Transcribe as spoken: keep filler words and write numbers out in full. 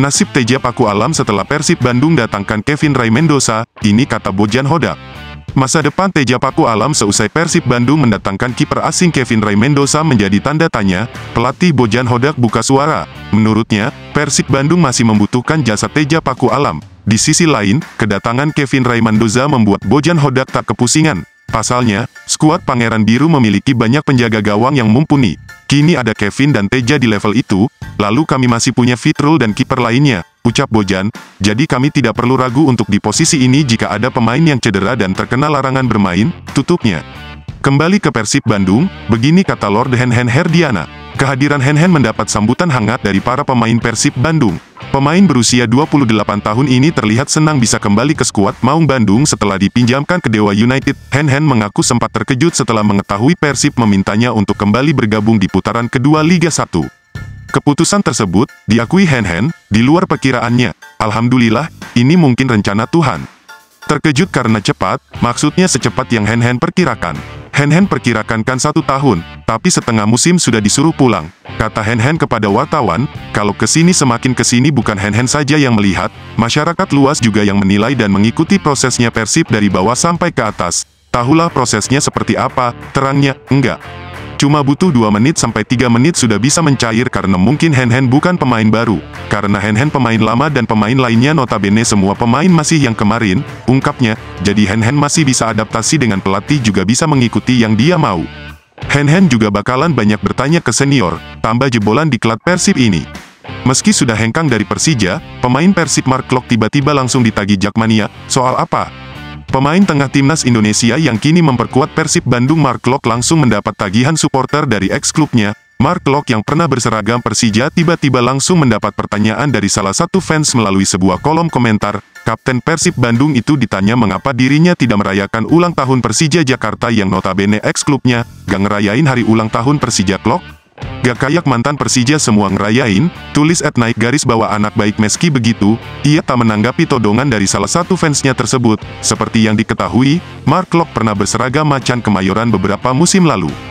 Nasib Teja Paku Alam setelah Persib Bandung datangkan Kevin Ray Mendoza, ini kata Bojan Hodak. Masa depan Teja Paku Alam seusai Persib Bandung mendatangkan kiper asing Kevin Ray Mendoza menjadi tanda tanya, pelatih Bojan Hodak buka suara. Menurutnya, Persib Bandung masih membutuhkan jasa Teja Paku Alam. Di sisi lain, kedatangan Kevin Ray Mendoza membuat Bojan Hodak tak kepusingan. Pasalnya, skuad Pangeran Biru memiliki banyak penjaga gawang yang mumpuni. Kini ada Kevin dan Teja di level itu, lalu kami masih punya Fitrul dan kiper lainnya, ucap Bojan. Jadi kami tidak perlu ragu untuk di posisi ini jika ada pemain yang cedera dan terkena larangan bermain, tutupnya. Kembali ke Persib Bandung, begini kata Lord Hen-Hen Herdiana. Kehadiran Hen-Hen mendapat sambutan hangat dari para pemain Persib Bandung. Pemain berusia dua puluh delapan tahun ini terlihat senang bisa kembali ke skuad Maung Bandung setelah dipinjamkan ke Dewa United. Hen-Hen mengaku sempat terkejut setelah mengetahui Persib memintanya untuk kembali bergabung di putaran kedua Liga satu. Keputusan tersebut, diakui Hen-Hen, di luar perkiraannya. Alhamdulillah, ini mungkin rencana Tuhan. Terkejut karena cepat, maksudnya secepat yang Hen-Hen perkirakan. Hen-Hen perkirakan kan satu tahun, tapi setengah musim sudah disuruh pulang. Kata Hen-Hen kepada wartawan, kalau kesini semakin kesini bukan Hen-Hen saja yang melihat, masyarakat luas juga yang menilai dan mengikuti prosesnya Persib dari bawah sampai ke atas. Tahulah prosesnya seperti apa, terangnya, enggak. Cuma butuh dua menit sampai tiga menit sudah bisa mencair karena mungkin Hen-Hen bukan pemain baru. Karena Hen-Hen pemain lama dan pemain lainnya notabene semua pemain masih yang kemarin, ungkapnya, jadi Hen-Hen masih bisa adaptasi dengan pelatih juga bisa mengikuti yang dia mau. Hen-Hen juga bakalan banyak bertanya ke senior, tambah jebolan di klub Persib ini. Meski sudah hengkang dari Persija, pemain Persib Mark Klok tiba-tiba langsung ditagih Jakmania, soal apa? Pemain tengah timnas Indonesia yang kini memperkuat Persib Bandung Mark Klok langsung mendapat tagihan supporter dari ex-klubnya. Mark Klok yang pernah berseragam Persija tiba-tiba langsung mendapat pertanyaan dari salah satu fans melalui sebuah kolom komentar. Kapten Persib Bandung itu ditanya mengapa dirinya tidak merayakan ulang tahun Persija Jakarta yang notabene ex-klubnya, gak ngerayain hari ulang tahun Persija Klok? Gak kayak mantan Persija semua ngerayain, tulis at naik garis bawah anak baik. Meski begitu, ia tak menanggapi todongan dari salah satu fansnya tersebut. Seperti yang diketahui, Mark Klok pernah berseragam macan Kemayoran beberapa musim lalu.